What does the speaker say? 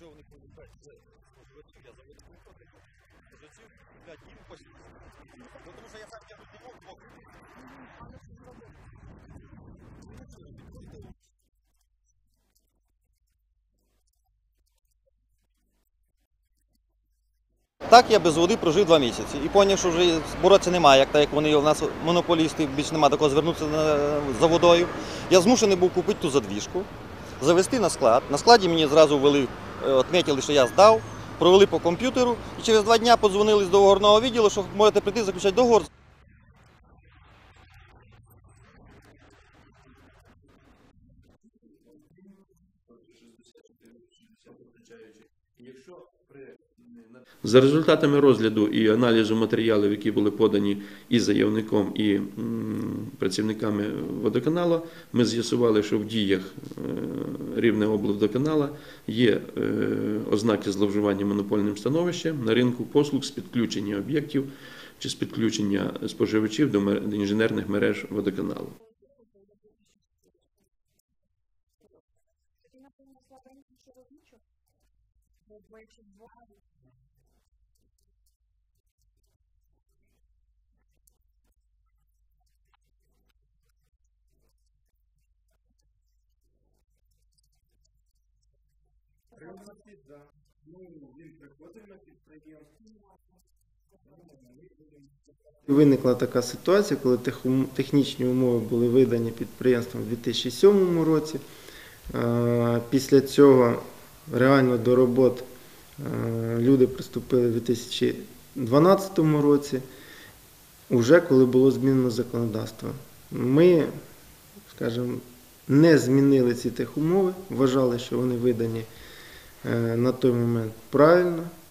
Якщо вони повертають споживачів, я заведу споживачів 5 днів постійно. Тому що я сам тягнути не мог, поки. Так я без води прожив 2 місяці і зрозумів, що вже боротися немає, як вони, у нас монополісти, більше немає такого звернутися за водою. Я змушений був купити ту задвіжку, завести на склад. На складі мені зразу ввели, відмітили, що я здав, провели по комп'ютеру і через 2 дні подзвонили з договорного відділу, що можете прийти заключати договор. За результатами розгляду і аналізу матеріалів, які були подані і заявником, і працівниками водоканалу, ми з'ясували, що в діях Рівнеоблводоканалу є ознаки зловживання монопольним становищем на ринку послуг з підключення об'єктів чи з підключення споживачів до інженерних мереж водоканалу. Виникла така ситуація, коли технічні умови були видані підприємством у 2007 році. Після цього реально до робот люди приступили у 2012 році, вже коли було змінено законодавство. Ми, скажімо, не змінили ці техумови, вважали, що вони видані на той момент правильно.